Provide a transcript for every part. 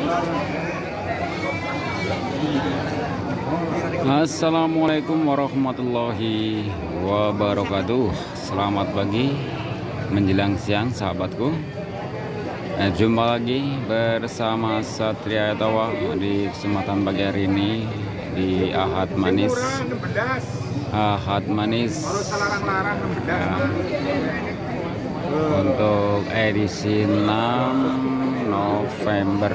Assalamualaikum warahmatullahi wabarakatuh. Selamat pagi menjelang siang sahabatku. Jumpa lagi bersama Satria Tawa di kesempatan pagi hari ini di Ahad Manis. Untuk edisi 6 November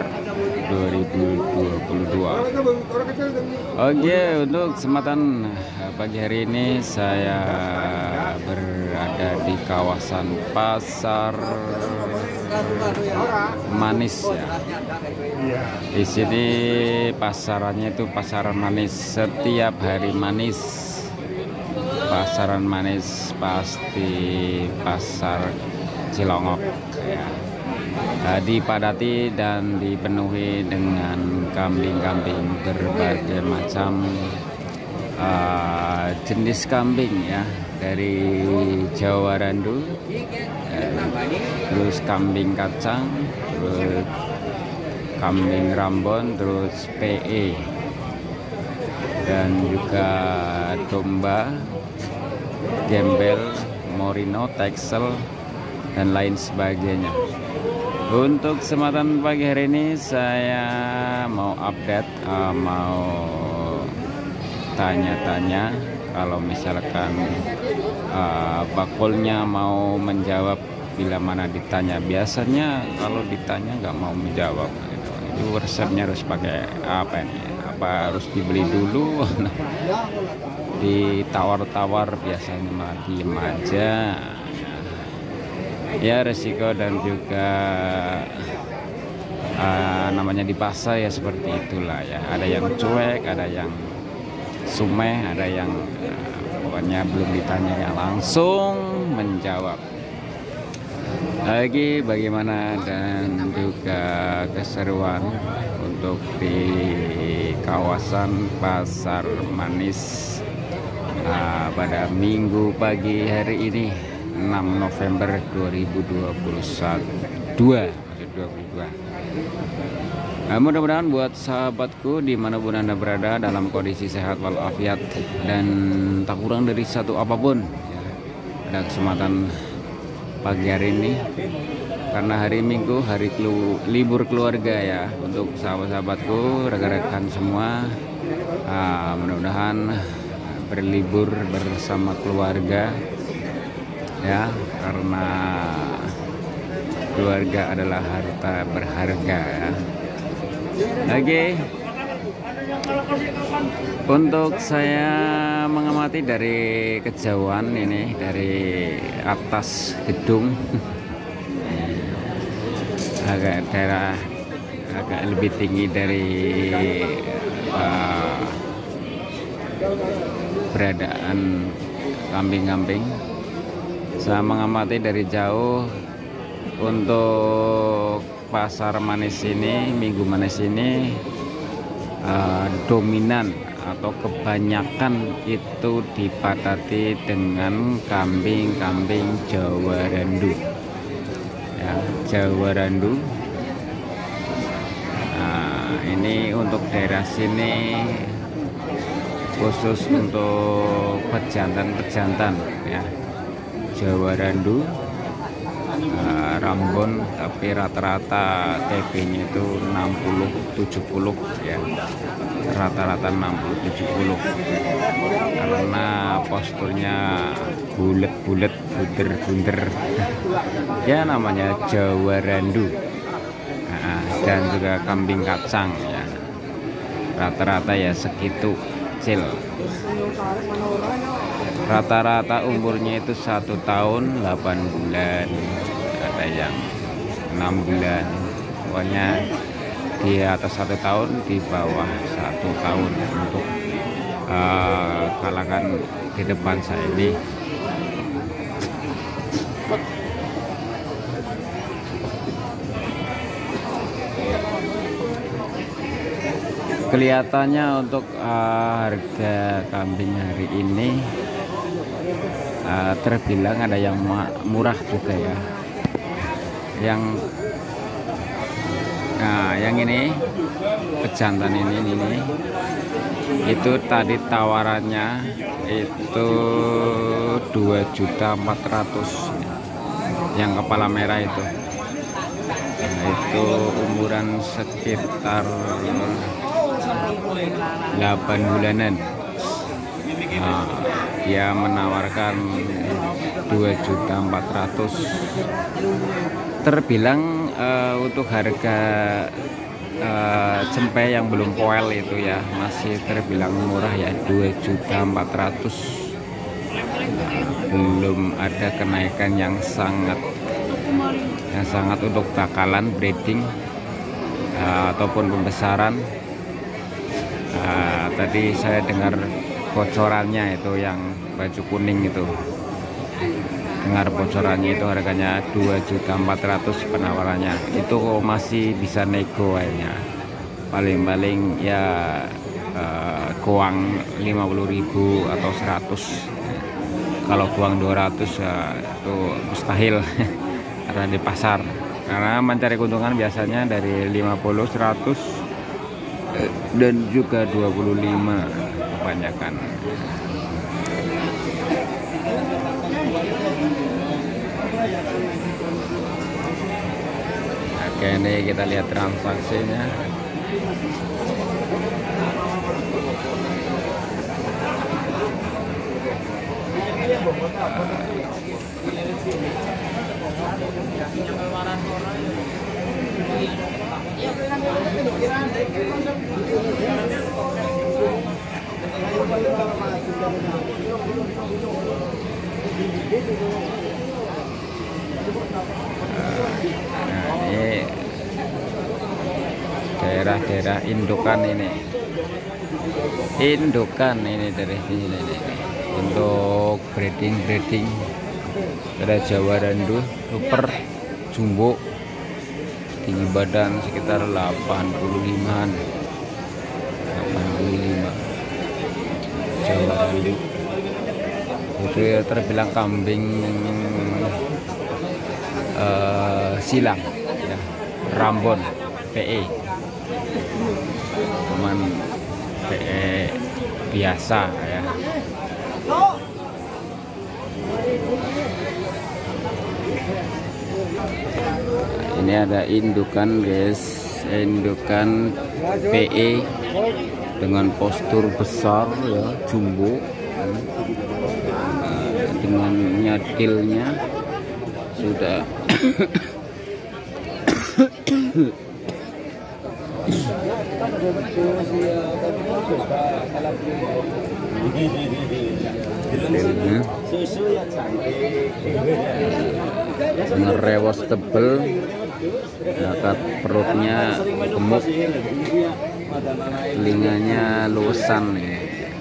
2022. Oke, untuk kesempatan pagi hari ini saya berada di kawasan Pasar Manis ya. Di sini pasarannya itu pasaran manis, setiap hari manis. Pasaran manis pasti pasar Cilongok ya. Dipadati dan dipenuhi dengan kambing-kambing berbagai macam jenis kambing ya, dari Jawa Randu, terus kambing kacang, terus kambing Rambon, terus PE, dan juga domba, gembel, Morino, Texel, dan lain sebagainya. Untuk kesempatan pagi hari ini saya mau update, mau tanya-tanya. Kalau misalkan bakulnya mau menjawab bila mana ditanya, biasanya kalau ditanya nggak mau menjawab gitu. Itu resepnya harus pakai apa ini? Apa harus dibeli dulu? Ditawar-tawar biasanya malah diem aja. Ya, resiko dan juga namanya di pasar ya seperti itulah ya. Ada yang cuek, ada yang sumeh, ada yang pokoknya belum ditanya ya langsung menjawab. Lagi bagaimana dan juga keseruan untuk di kawasan Pasar Manis pada Minggu pagi hari ini 6 November 2022. Mudah-mudahan buat sahabatku dimanapun Anda berada dalam kondisi sehat walafiat dan tak kurang dari satu apapun ya. Ada kesempatan pagi hari ini karena hari Minggu, hari libur keluarga ya, untuk sahabat-sahabatku, rekan-rekan semua, mudah-mudahan berlibur bersama keluarga ya, karena keluarga adalah harta berharga ya. Oke, untuk saya mengamati dari kejauhan ini, dari atas gedung agak lebih tinggi dari beradaan kambing-kambing. Saya mengamati dari jauh untuk pasar manis ini, Minggu Manis ini dominan atau kebanyakan itu dipadati dengan kambing-kambing Jawa Randu ya, Jawa Randu. Ini untuk daerah sini khusus untuk pejantan ya, Jawa Randu, Rambon, tapi rata-rata TP-nya itu 60-70 ya, rata-rata 60-70 karena posturnya bulet-bulet, bunder-bunder ya, namanya Jawa Randu. Dan juga kambing kacang ya, rata-rata ya segitu kecil. Rata-rata umurnya itu 1 tahun 8 bulan, ada yang 6 bulan, pokoknya di atas 1 tahun, di bawah 1 tahun untuk kalangan di depan saya ini. Kelihatannya untuk harga kambing hari ini terbilang ada yang murah juga ya. Yang Nah, yang ini pejantan ini itu tadi tawarannya itu 2.400.000 yang kepala merah itu. Nah, itu umuran sekitar 8 bulanan. Nah, dia menawarkan 2.400.000. Terbilang untuk harga cempe yang belum poel itu ya masih terbilang murah ya, 2.400.000. Belum ada kenaikan yang sangat untuk bakalan breeding ataupun pembesaran. Tadi saya dengar bocorannya itu yang baju kuning itu, dengar bocorannya itu harganya 2.400.000 penawarannya. Itu masih bisa nego kayaknya, paling-paling ya kuang 50.000 atau 100. Kalau kuang 200 ya itu mustahil karena di pasar, karena mencari keuntungan biasanya dari 50, 100 dan juga 25 kebanyakan. Oke, ini kita lihat transaksinya. Nah, ini daerah-daerah indukan ini dari sini nih. Untuk breeding ada Jawa Randu, super jumbo, tinggi badan sekitar 85-an, 85 Jawa Randu. Itu ya terbilang kambing silang ya, Rambon PE, cuman PE biasa ya. Ini ada indukan guys, indukan PE dengan postur besar ya, jumbo, dengan nyadilnya sudah ngerewos tebel, dekat perutnya gemuk, telinganya luasan ya.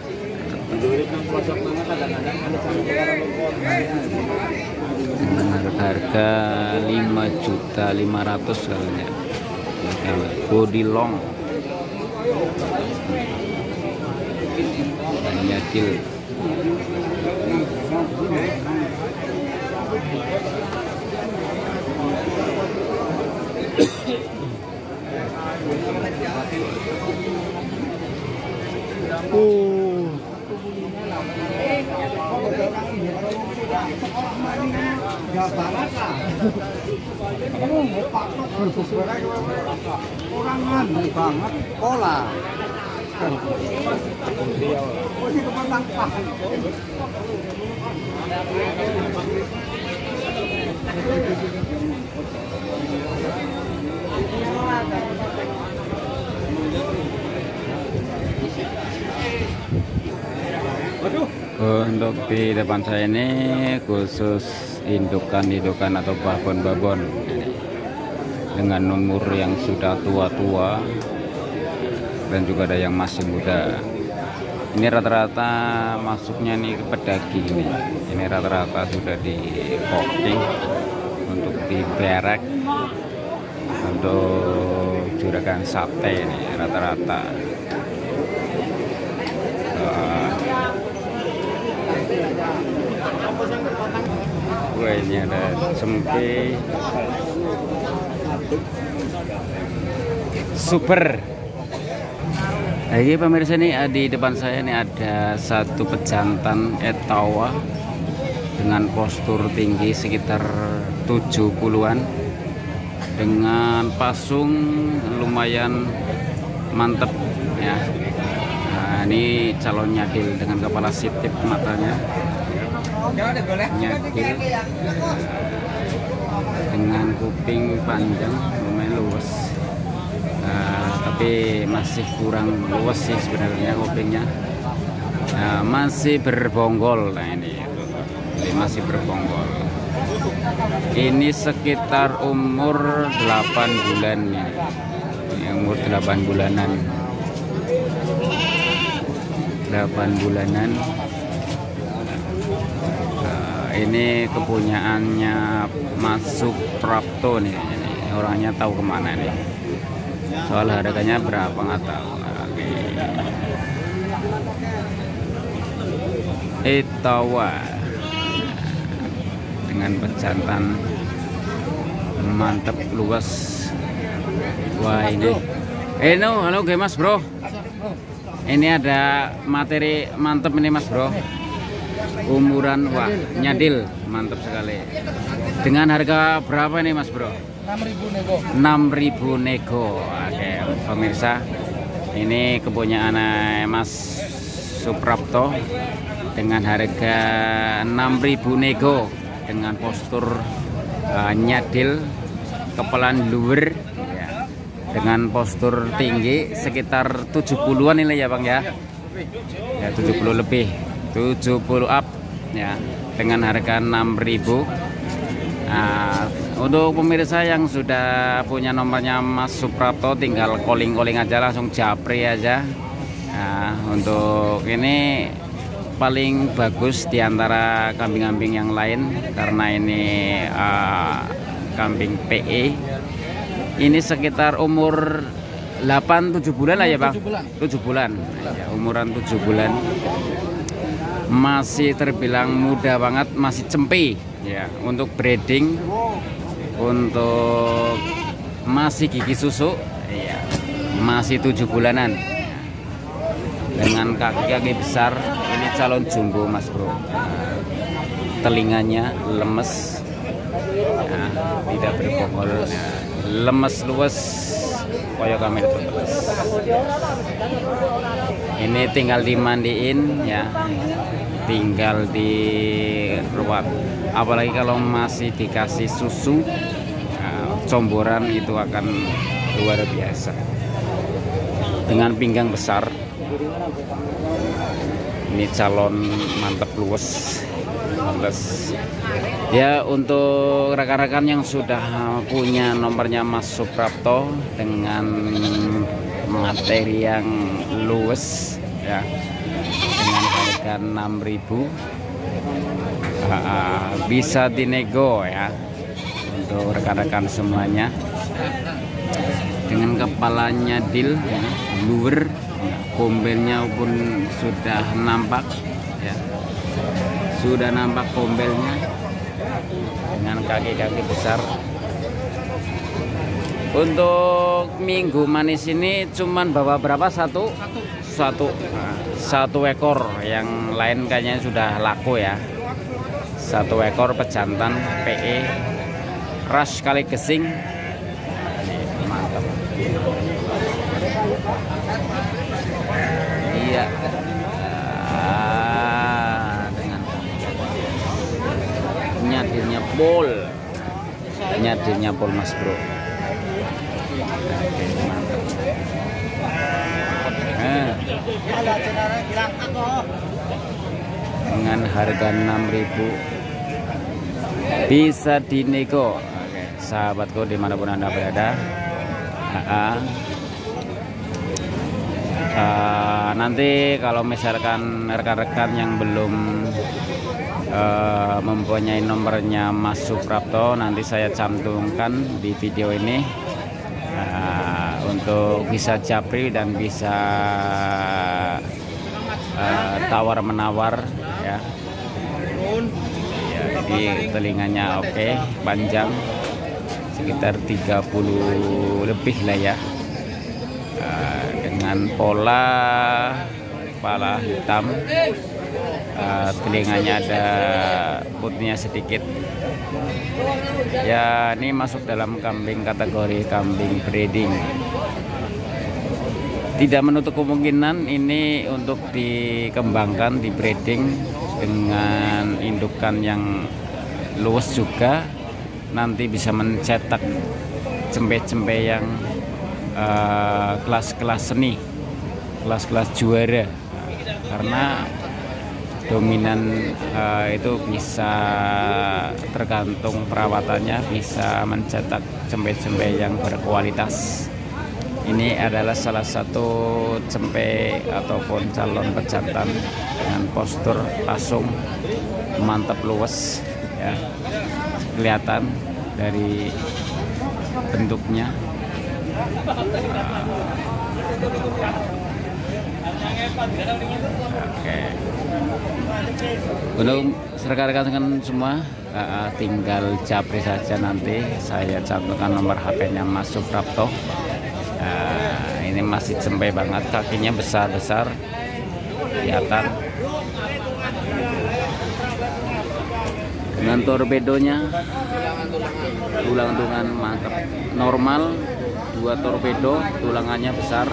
Dengan harga 5.500.000 kalinya. Body long, nyadil. Banget pola. Untuk di depan saya ini khusus indukan atau babon dengan umur yang sudah tua-tua dan juga ada yang masih muda. Ini rata-rata masuknya nih ke pedaging nih. Ini rata-rata sudah di packing untuk diberek untuk juragan sate ini rata-rata. Wah, ini ada cempe. Super. Nah, ini pemirsa nih, di depan saya ini ada satu pejantan Etawa dengan postur tinggi sekitar 70-an dengan pasung lumayan mantep ya. Nah, ini calon nyadil dengan kepala sitip matanya, nyadil dengan kuping panjang lumayan luas. Tapi masih kurang luas sih sebenarnya kupingnya. Nah, masih berbonggol. Nah, ini masih berbonggol. Ini sekitar umur 8 bulan ya. Ini umur 8 bulanan. 8 bulanan. Ini kepunyaannya Mas Suprapto nih. Ini orangnya tahu kemana nih. Soal harganya berapa nggak tahu. Oke. Etawa dengan pejantan mantep luas. Wah ini. Halo Mas bro. Ini ada materi mantep ini Mas bro. Umuran wah nyadil mantap sekali. Dengan harga berapa nih Mas bro? 6.000 nego. 6.000 nego. Oke, pemirsa, ini kepunyaan Mas Suprapto dengan harga 6.000 nego dengan postur nyadil, kepelan luwer ya, dengan postur tinggi sekitar 70-an ini ya Bang ya. Ya 70 lebih, 70 up ya, dengan harga 6.000. Nah, untuk pemirsa yang sudah punya nomornya Mas Suprapto tinggal calling aja, langsung japri aja. Nah, untuk ini paling bagus diantara kambing-kambing yang lain karena ini kambing PE. Ini sekitar umur 8-7 bulan lah ya Bang. 7 bulan. Ya, umuran 7 bulan. Masih terbilang muda banget, masih cempe ya untuk breeding, untuk masih gigi susu ya, masih 7 bulanan dengan kaki-kaki besar. Ini calon jumbo Mas bro. Telinganya lemes ya, tidak berbongol ya, lemes luas koyo kamera terus. Ini tinggal dimandiin ya, tinggal diruat. Apalagi kalau masih dikasih susu, comboran itu akan luar biasa. Dengan pinggang besar. Ini calon mantep luwes. Ya, untuk rekan-rekan yang sudah punya nomornya Mas Suprapto dengan materi yang luwes ya, dengan harga 6.000 bisa dinego ya untuk rekan-rekan semuanya. Dengan kepalanya nyadil ya, luwer, kombelnya pun sudah nampak ya, sudah nampak kombelnya dengan kaki-kaki besar. Untuk minggu manis ini cuman bawa berapa? Satu ekor, yang lain kayaknya sudah laku ya. 1 ekor pejantan PE ras kali gesing. Mantap. Iya. Dengan nyadirnya pol Mas bro. Oke, mantap. Dengan harga 6.000 bisa dinego. Oke, sahabatku dimanapun Anda berada. Nanti kalau misalkan rekan-rekan yang belum mempunyai nomornya Mas Suprapto, nanti saya cantumkan di video ini untuk bisa japri dan bisa tawar-menawar ya. Jadi telinganya oke, panjang sekitar 30 lebih lah ya. dengan pola kepala hitam, telinganya ada putihnya sedikit. Ya, ini masuk dalam kambing kategori kambing breeding. Tidak menutup kemungkinan ini untuk dikembangkan, di breeding dengan indukan yang luas juga, nanti bisa mencetak cempe-cempe yang kelas-kelas seni, kelas-kelas juara. Karena dominan itu bisa tergantung perawatannya, bisa mencetak cempe-cempe yang berkualitas. Ini adalah salah satu cempe ataupun calon pejantan dengan postur pasung mantap, luwes ya, kelihatan dari bentuknya. Oke, untuk rekan-rekan semua, tinggal japri saja, nanti saya cantumkan nomor HP-nya Mas Suprapto. Ini masih cempe banget, kakinya besar-besar, kelihatan. Dengan torpedonya, tulang-tulangan mantap, normal, 2 torpedo, tulangannya besar.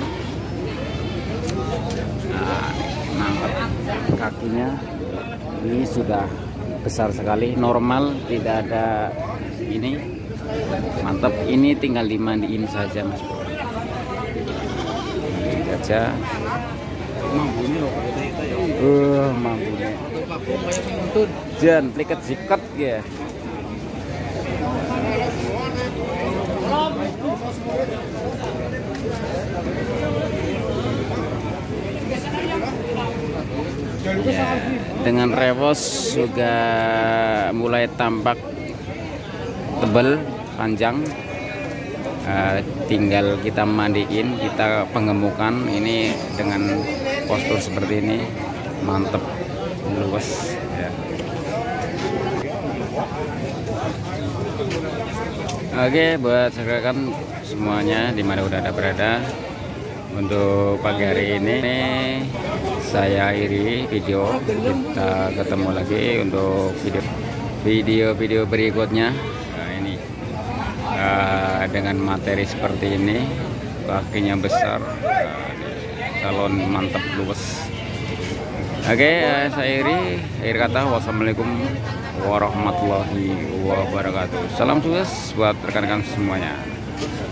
Mantap, kakinya ini sudah besar sekali, normal, tidak ada ini, mantap. Ini tinggal dimandiin saja Mas Bro, ini saja. Mampunya jan pliket sikat ya. Ya, dengan rewos juga mulai tampak tebal, panjang. Tinggal kita mandiin, kita penggemukan. Ini dengan postur seperti ini, mantep, luwes ya. Oke, buat rekan semuanya dimana udah ada berada, untuk pagi hari ini saya akhiri video. Kita ketemu lagi untuk video berikutnya. Nah, ini dengan materi seperti ini, kakinya besar, calon mantap, luwes. Oke, saya akhiri. Akhir kata, wassalamualaikum warahmatullahi wabarakatuh. Salam sukses buat rekan-rekan semuanya.